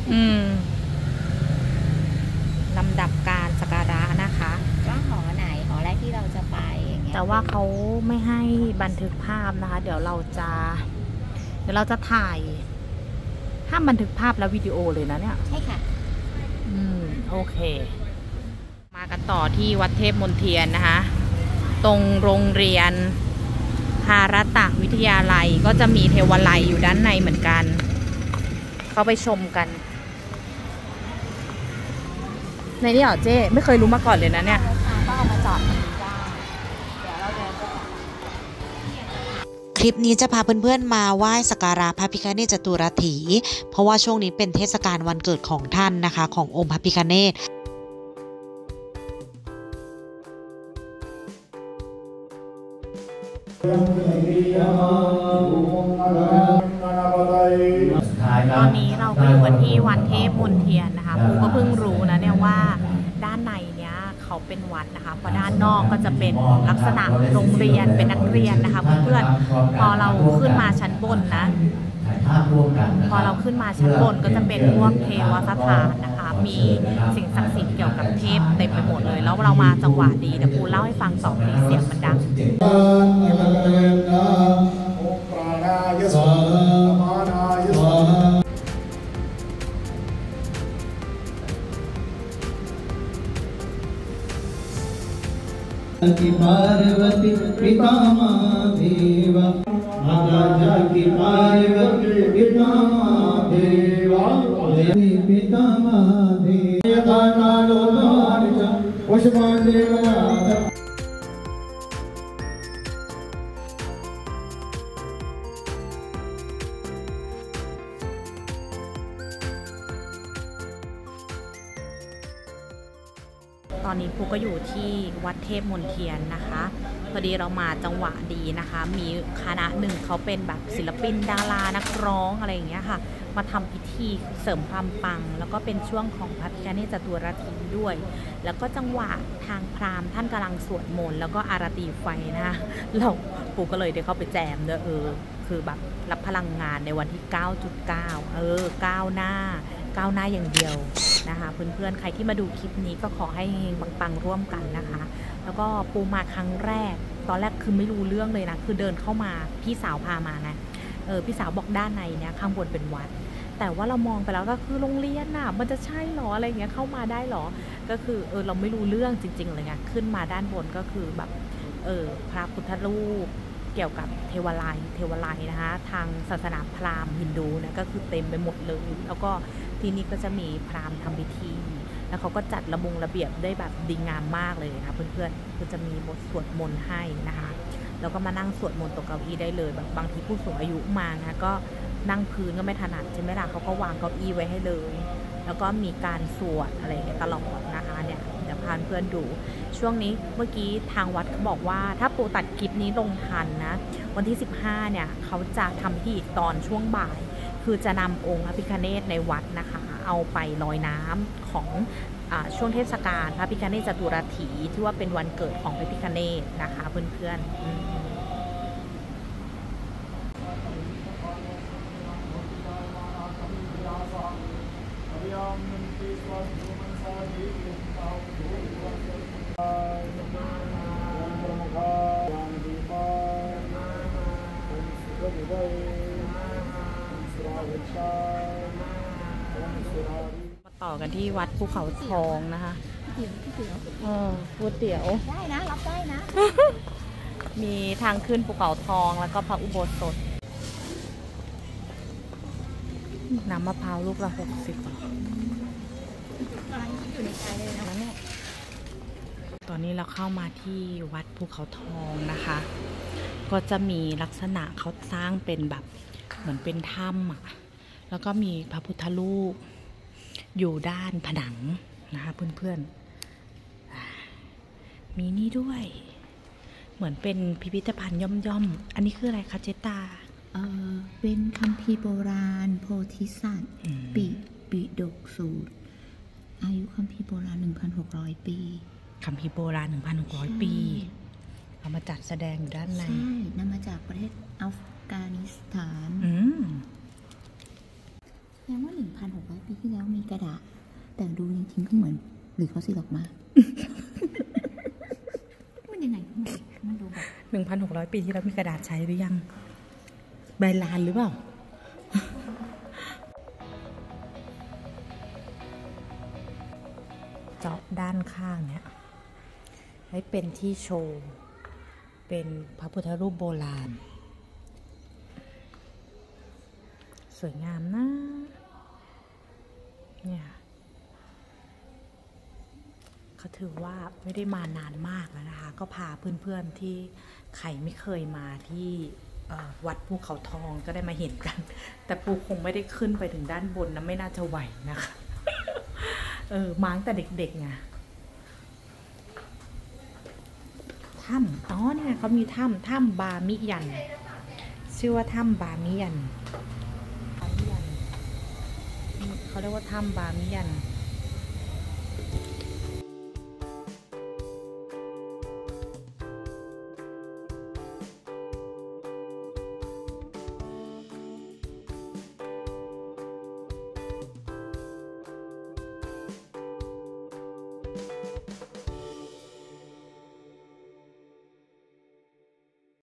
อืมลำดับการสักการะนะคะว่าหอไหนหอแรกที่เราจะไปอย่างเงี้ยแต่ว่าเขาไม่ให้บันทึกภาพนะคะ เดี๋ยวเราจะถ่ายห้ามบันทึกภาพและวิดีโอเลยนะเนี่ยใช่ค่ะโอเค มากันต่อที่วัดเทพมนเทียนนะคะ ตรงโรงเรียนภารตะวิทยาลัยก็จะมีเทวาลัยอยู่ด้านในเหมือนกัน เข้าไปชมกัน ในนี้เหรอเจ้ไม่เคยรู้มาก่อนเลยนะเนี่ยก็เอามาจอดตรงนี้ได้เดี๋ยวเราเดินไปคลิปนี้จะพาเพื่อนๆมาไหว้สักการะพระพิฆเนศจตุรถีเพราะว่าช่วงนี้เป็นเทศกาลวันเกิดของท่านนะคะขององค์พระพิฆเนศตอนนี้เราก็อยู่กันที่วัดเทพมนเทียนนะคะปูก็เพิ่งรู้นะเนี่ยว่าด้านในเนี้ยเขาเป็นวัดนะคะเพราะด้านนอกก็จะเป็นลักษณะโรงเรียนเป็นนักเรียนนะคะเพื่อนๆพอเราขึ้นมาชั้นบนนะพอเราขึ้นมาชั้นบนก็จะเป็นพวกเทวสถานนะคะมีสิ่งศักดิ์สิทธิ์เกี่ยวกับเทพเต็มไปหมดเลยแล้วเรามาจังหวะดีเดี๋ยวปูเล่าให้ฟังต่อที่เสียงมันดัง की पार्वती पितामह देवा माता जाकी पार्वती पितामह देवा देवी पितामह देवा कालो नारज पुष्पांजलि ตอนนี้ปูก็อยู่ที่วัดเทพมนเทียนนะคะพอดีเรามาจังหวะดีนะคะมีคณะหนึ่งเขาเป็นแบบศิลปินดารานักร้องอะไรอย่างเงี้ยค่ะมาทำพิธีเสริมความปังแล้วก็เป็นช่วงของพระพิฆเนศจตุรถีด้วยแล้วก็จังหวะทางพราหมณ์ท่านกำลังสวดมนต์แล้วก็อาราตีไฟนะคะเราปูก็เลยได้เข้าไปแจมด้วยคือแบบรับพลังงานในวันที่ 9.9 ก้าวหน้าอย่างเดียวนะคะเพื่อนๆใครที่มาดูคลิปนี้ก็ขอให้ปังๆร่วมกันนะคะแล้วก็ปูมาครั้งแรกตอนแรกคือไม่รู้เรื่องเลยนะคือเดินเข้ามาพี่สาวพามานะพี่สาวบอกด้านในเนี่ยข้างบนเป็นวัดแต่ว่าเรามองไปแล้วก็คือโรงเรียนน่ะมันจะใช่หรออะไรเงี้ยเข้ามาได้หรอก็คือเราไม่รู้เรื่องจริงๆเลยไงขึ้นมาด้านบนก็คือแบบพระพุทธรูปเกี่ยวกับเทวาลัยนะคะทางศาสนาพราหมณ์ฮินดูนะก็คือเต็มไปหมดเลยแล้วก็ที่นี่ก็จะมีพราหมณ์ทำพิธีแล้วเขาก็จัดระเบียบได้แบบดีงามมากเลยนะเพื่อนๆคือจะมีบทสวดมนต์ให้นะคะแล้วก็มานั่งสวดมนต์ตรงเก้าอี้ได้เลยแบบบางทีผู้สูงอายุมานะก็นั่งพื้นก็ไม่ถนัดใช่ไหมล่ะเขาก็วางเก้าอี้ไว้ให้เลยแล้วก็มีการสวดอะไรตลอดนะคะเนี่ยเดี๋ยวพาเพื่อนดูช่วงนี้เมื่อกี้ทางวัดเขาบอกว่าถ้าปูตัดคลิปนี้ลงทันนะวันที่15เนี่ยเขาจะทำพิธีอีกตอนช่วงบ่ายคือจะนำองค์พระพิฆเนศในวัดนะคะเอาไปลอยน้ำของช่วงเทศกาลพระพิฆเนศจตุรถีที่ว่าเป็นวันเกิดของพระพิฆเนศนะคะเพื่อนๆมาต่อกันที่วัดภูเขาทองนะคะก๋วยเตี๋ยวได้นะรับได้นะมีทางขึ้นภูเขาทองแล้วก็พระอุโบสถน้ำมะพร้าวลูกละ60 อยู่ในใจเลยนะเนี่ยตอนนี้เราเข้ามาที่วัดภูเขาทองนะคะก็จะมีลักษณะเขาสร้างเป็นแบบเหมือนเป็นถ้ำอ่ะแล้วก็มีพระพุทธรูปอยู่ด้านผนังนะคะเพื่อนๆมีนี่ด้วยเหมือนเป็นพิพิธภัณฑ์ย่อมๆอันนี้คืออะไรคะเจตาเป็นคัมภีร์โบราณโพธิสัตว์ปิฎกสูตรอายุคัมภีร์โบราณ 1,600 ปีคัมภีร์โบราณ 1,600 ปีเอามาจัดแสดงอยู่ด้านในใช่นำมาจากประเทศอัฟกานิสถานแสดงว่า 1,600 ปีที่แล้วมีกระดาษ แต่ดูจริงๆก็เหมือน หรือเขาสิลอกมา มันยังไงมันดูแบบ 1,600 ปีที่แล้วมีกระดาษใช้หรือยังใบลานหรือเปล่า เจาะด้านข้างเนี่ยให้เป็นที่โชว์ เป็นพระพุทธรูปโบราณ สวยงามนะ เนี่ยเขาถือว่าไม่ได้มานานมากแล้วนะคะ ก็พาเพื่อนๆที่ใครไม่เคยมาที่วัดภูเขาทองก็ได้มาเห็นกัน แต่ปูคงไม่ได้ขึ้นไปถึงด้านบนนะไม่น่าจะไหวนะคะ มาตั้งแต่เด็กๆไงถ้ำอ๋อเนี่ยเขามีถ้ำบามิยัน ชื่อว่าถ้ำบามิยันเขาเรียกว่าถ้ำบามิยัน